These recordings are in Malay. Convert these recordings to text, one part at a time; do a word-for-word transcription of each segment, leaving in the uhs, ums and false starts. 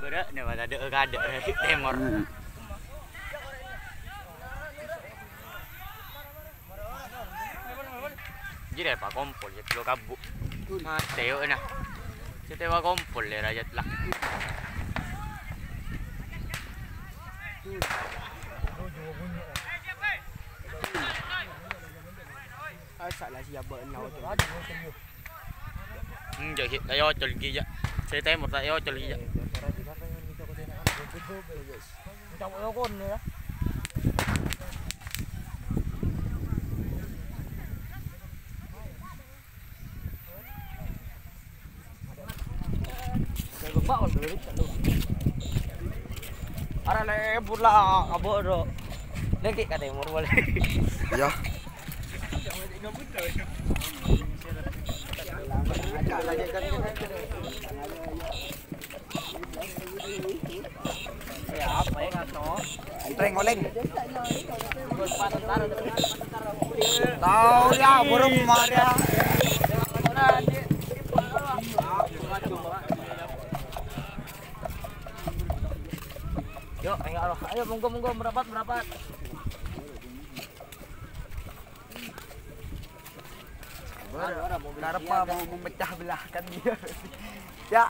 berat nih mas ada ada temor. Jadi apa kompol ya lo kabuk. Mateo na. Kita wa kompol le rajat lah. Salah siapa nau tu. Hmm, jadi tayo chol gi ya. Saya temor tayo chol gi ya. Trong eo con nữa. Bawal balik lu. Ara le pula abo ro. Lagi kata mur boleh. Ya. Ya apa ya ngato? Treng oleng. Tahu ya burung maria. Yuk, ayo, ayo monggo monggo merapat merapat. Kenapa mau memecah belahkan dia? Ya.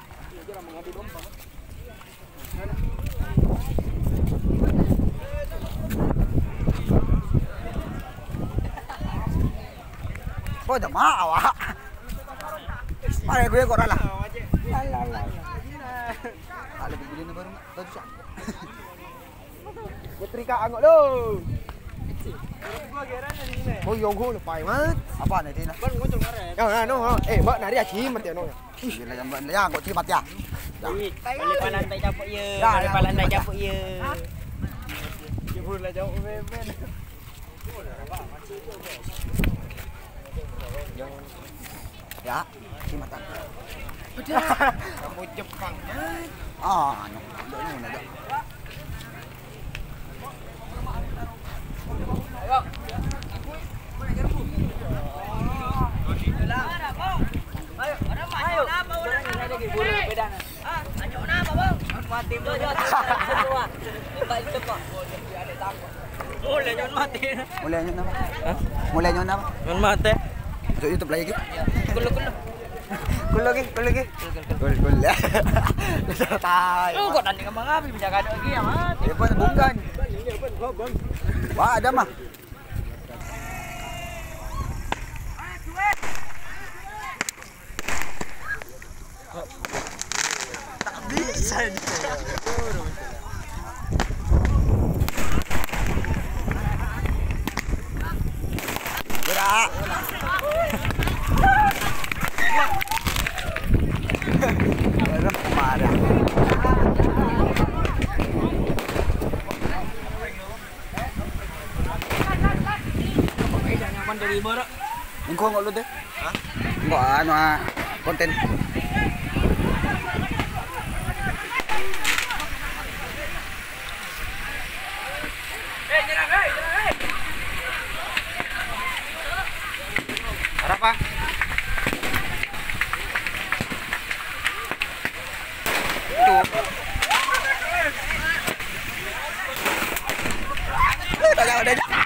Oh, udah mau awak. Mari gue kok lah. Ada begini baru baru sah. Putrika angok lo. Oh, yung hulu pai mat. Apa nih Tina? Kan ngocong karen. Ya, no, eh, mbak nari aci mati no. Gila yang mbak ya kok cimat ya. Balik palantai capuk ye. Balik palantai capuk ye. Jebul lah jauh men. Ya, cimatan. Kamu Jepang. Ah, no. Ini ada. Ayo. Ayo, ayo. Ada lagi burung beda. Ah, ayo napa, Bang? Mati tu je. Semua. Balik cepat. Ada takut. Boleh nyon mati. Mulai nyon apa? Hah? Mulai nyon apa? Nyon mati. Untuk YouTube lagi. Kulo-kulo. Kul lagi, kul lagi. Kul kul. Tai. Oh, kok nanti kemang api bisa kada lagi ya, Mas. Ya pun bukan. Wah, ada mah. Tak bisa ini. Gerak. Gerak marah. Nyaman dari barak. Engkau nggak lu deh? Hah? Enggak anu ah, konten. Eh, nyerang, hei, nyerang, hei. Apa? Tuh. Udah jangan, udah jangan.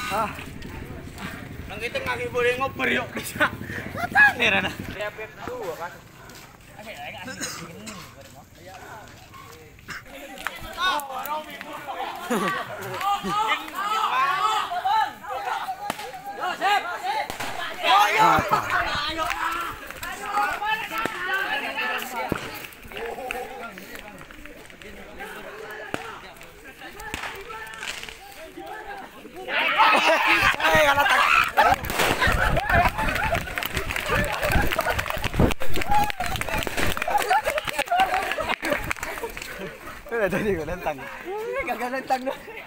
Ah. Nang kita nggak boleh ngoper yuk bisa. Kata nih Rana. Dia pep dua kan. Eh, kalah tak. Eh, tadi gua nentang. Gagal nentang.